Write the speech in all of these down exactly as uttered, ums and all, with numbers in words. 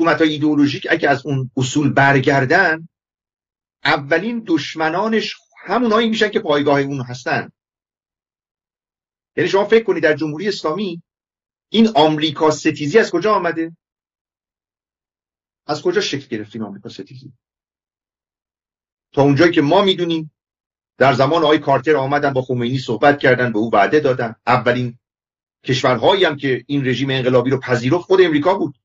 حکومت‌های ایدئولوژیک اگه از اون اصول برگردن، اولین دشمنانش همونایی میشن که پایگاه اون هستن. یعنی شما فکر کنید در جمهوری اسلامی این آمریکا ستیزی از کجا آمده؟ از کجا شکل گرفت این آمریکا ستیزی؟ تا اونجایی که ما میدونیم در زمان آقای کارتر آمدن با خمینی صحبت کردن، به او وعده دادن. اولین کشورهایی هم که این رژیم انقلابی رو پذیرفت خود امریکا بود.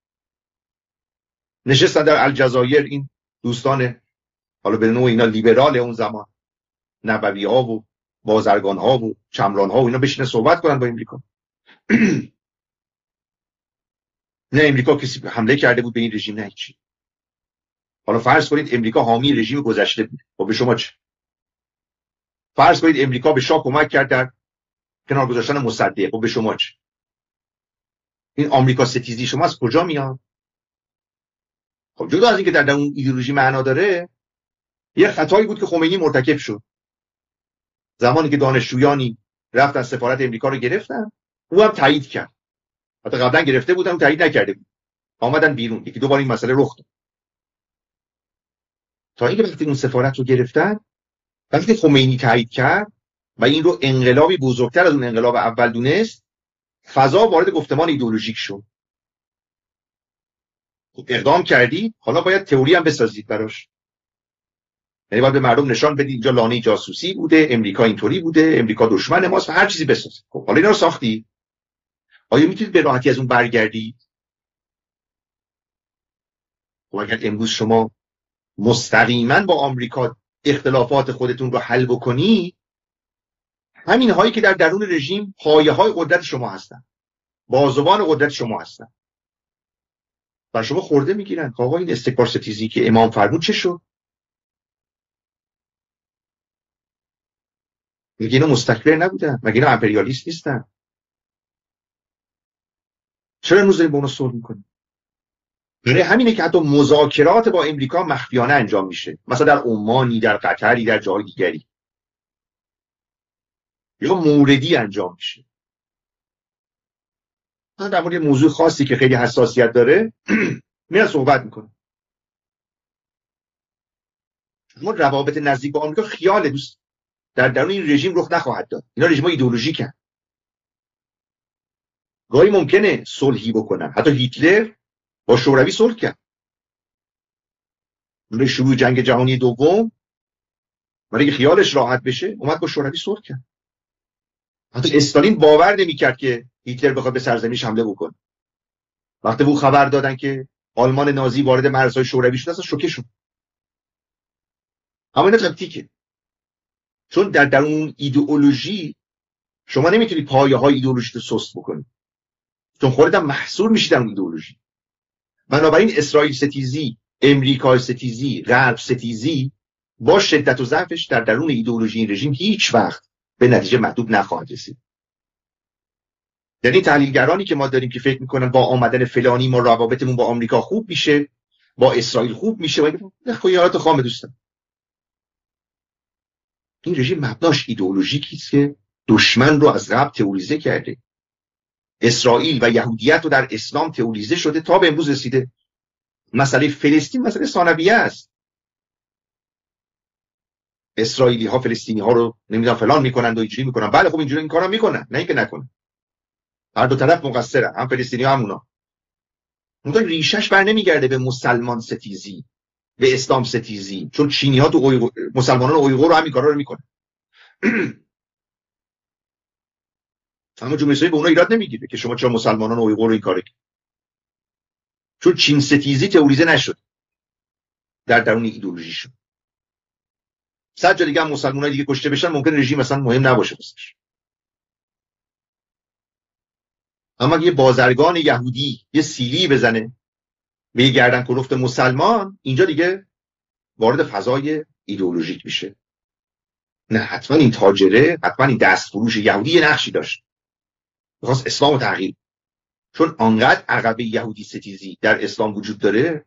نشستن در الجزایر این دوستان حالا به نوع اینا لیبرال اون زمان، نبوی ها و بازرگان ها و چمران ها و اینا بشینه صحبت کنن با امریکا. نه امریکا کسی حمله کرده بود به این رژیم، نه هیچی. حالا فرض کنید امریکا حامی رژیم گذشته بود، خب به شما چه؟ فرض کنید امریکا به شاه کمک کرد در کنار گذاشتن مصدق، خب به شما چه؟ این آمریکا ستیزی شما از کجا میاد؟ خب جدا از اینکه در اون ایدئولوژی معنا داره، یه خطایی بود که خمینی مرتکب شد. زمانی که دانشجویانی رفتن سفارت امریکا رو گرفتن، او هم تایید کرد. حتی قبلا گرفته بودن، تایید نکرده بود. آمدن بیرون، یکی دو بار این مسئله رخ داد. تا اینکه وقتی اون سفارت رو گرفتن، وقتی خمینی تایید کرد و این رو انقلابی بزرگتر از اون انقلاب اول دونست، فضا وارد گفتمان ایدئولوژیک شد. خب اقدام کردید، حالا باید تئوری هم بسازید براش. یعنی باید به مردم نشان بدید اینجا لانه جاسوسی بوده، امریکا اینطوری بوده، امریکا دشمن ماست و هر چیزی بسازید. خب حالا اینا رو ساختی، آیا میتونید به راحتی از اون برگردید؟ خب اگر امروز شما مستقیما با آمریکا اختلافات خودتون رو حل بکنی، همین هایی که در درون رژیم پایه های قدرت شما هستن، بازوان قدرت شما هستن، و شما خورده میگیرن. آقا این استکبار ستیزی که امام فرمود چه شد؟ میگه اینا مستکبر نبودن؟ مگه اینا امپریالیست نیستن؟ چرا امروز داریم با اونا صلح میکنیم؟ برای همینه که حتی مذاکرات با امریکا مخفیانه انجام میشه، مثلا در عمانی، در قطری، در جای دیگری، یا موردی انجام میشه. مثلا در مورد موضوع خاصی که خیلی حساسیت داره میاد صحبت میکنه. ما روابط نزدیک با آمریکا خیال دوست در درون این رژیم رخ نخواهد داد. اینا رژیم‌های ایدئولوژیکن. گاهی ممکنه صلحی بکنن. حتی هیتلر با شوروی صلح کرد. به شروع جنگ جهانی دوم، برای اینکه خیالش راحت بشه، اومد با شوروی صلح کرد. حتی استالین باور نمی‌کرد که هیتلر بخواد به سرزمینش حمله بکنه. وقتی او خبر دادن که آلمان نازی وارد مرزهای شوروی شده، اصلا شوکه شد. اما اینا تاکتیکه. چون در درون ایدئولوژی شما نمیتونی پایه‌های ایدئولوژی رو سست بکنی. چون خودت هم محصور میشی در اون ایدئولوژی. بنابراین اسرائیل ستیزی، امریکا ستیزی، غرب ستیزی با شدت و ضعفش در درون ایدئولوژی این رژیم هیچ وقت به نتیجه محدود نخواهد رسید. یعنی تحلیلگرانی که ما داریم که فکر میکنن با آمدن فلانی ما روابطمون با آمریکا خوب میشه، با اسرائیل خوب میشه، و خیالات خام دوستان. این رژیم مبناش ایدئولوژیکی است که دشمن رو از قبل تئوریزه کرده. اسرائیل و یهودیت رو در اسلام تئوریزه شده تا به امروز رسیده. مسئله فلسطین مسئله ثانویه است. اسرائیلی ها فلسطینی ها رو نمیدونم فلان میکنن و اینجوری میکنن. بله خب اینجوری این کارا میکنن، نه اینکه نکنن. هر دو طرف مقصرن، هم فلسطینی ها هم اونا. اون ریشش بر نمیگرده به مسلمان ستیزی، به اسلام ستیزی، چون چینی ها تو اویغور، مسلمانان اویغور رو همین کارا رو میکنن. اما جمهوری اسلامی به اونها ایراد نمیگیره که شما چرا مسلمانان اویغور رو این کارو کنید. چون چین ستیزی تئوریزه نشد در درون ایدئولوژی شد. صد جا دیگه هم مسلمانای دیگه کشته بشن، ممکن رژیم مثلا مهم نباشه واسش. اما یه بازرگان یهودی یه سیلی بزنه به یه گردن کلفت مسلمان، اینجا دیگه وارد فضای ایدئولوژیک میشه. نه حتما این تاجره، حتما این دستفروش یهودی یه نقشی داشت، می‌خواست اسلام رو تغییر. چون آنقدر عقبه یهودی ستیزی در اسلام وجود داره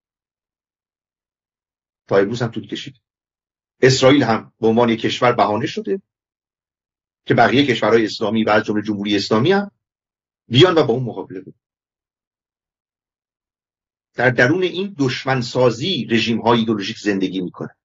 تا امروز هم طول کشید. اسرائیل هم به عنوان یک کشور بهانه شده که بقیه کشورهای اسلامی و از جمله جمهوری اسلامی هم بیان و با اون مقابله کنن. در درون این دشمن سازی رژیم های ایدئولوژیک زندگی میکنه.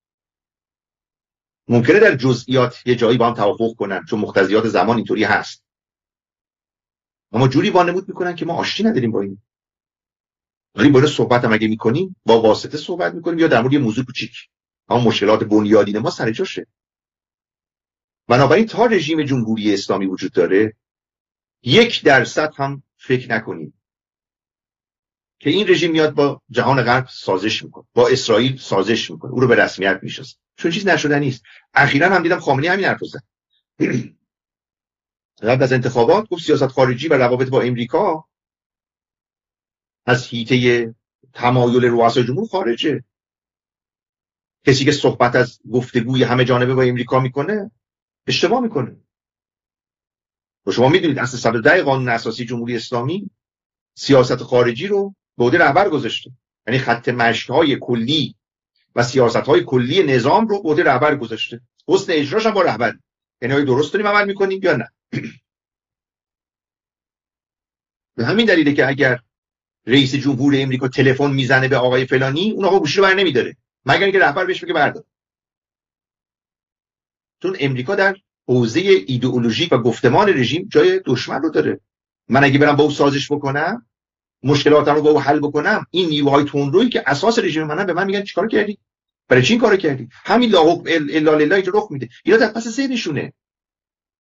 ممکنه در جزئیات یه جایی با هم توافق کنن چون مقتضیات زمان اینطوری هست، اما جوری وانمود میکنن که ما آشتی نداریم با این. ولی با صحبت هم اگه میکنیم با واسطه صحبت میکنیم یا در مورد یه موضوع کوچیک، اما مشکلات بنیادین ما سر جاشه. بنابراین تا رژیم جمهوری اسلامی وجود داره یک درصد هم فکر نکنیم که این رژیم میاد با جهان غرب سازش میکنه، با اسرائیل سازش میکنه، او رو به رسمیت میشناسه، چون چیز نشدنی است. اخیراً هم دیدم خامنه‌ای همین حرفو زد. قبل از انتخابات گفت سیاست خارجی و روابط با امریکا از حیطه تمایل رؤسای جمهور خارجه. کسی که صحبت از گفتگوی همه جانبه با امریکا میکنه اشتباه میکنه. و شما میدونید اصل صد و ده قانون اساسی جمهوری اسلامی سیاست خارجی رو به عهده رهبر گذاشته، یعنی خط مشی‌های کلی و سیاست‌های کلی نظام رو به عهده رهبر گذاشته. حسن اجراش هم با رهبر، یعنی آیا درست داریم عمل میکنیم یا نه. به همین دلیله که اگر رئیس جمهور امریکا تلفن میزنه به آقای فلانی، اون آقا گوشی رو بر نمیداره مگر اینکه رهبر بهش بگه بردار. چون امریکا در حوزه ایدئولوژیک و گفتمان رژیم جای دشمن رو داره. من اگه برم با او سازش بکنم، مشکلاتم رو با او حل بکنم، این نیروهای تندرویی که اساس رژیم منن به من میگن چیکار کردی؟ برای چی این کارو کردی؟ همین لا حکم الا لله رخ میده. اینا در پس ذهنشونه.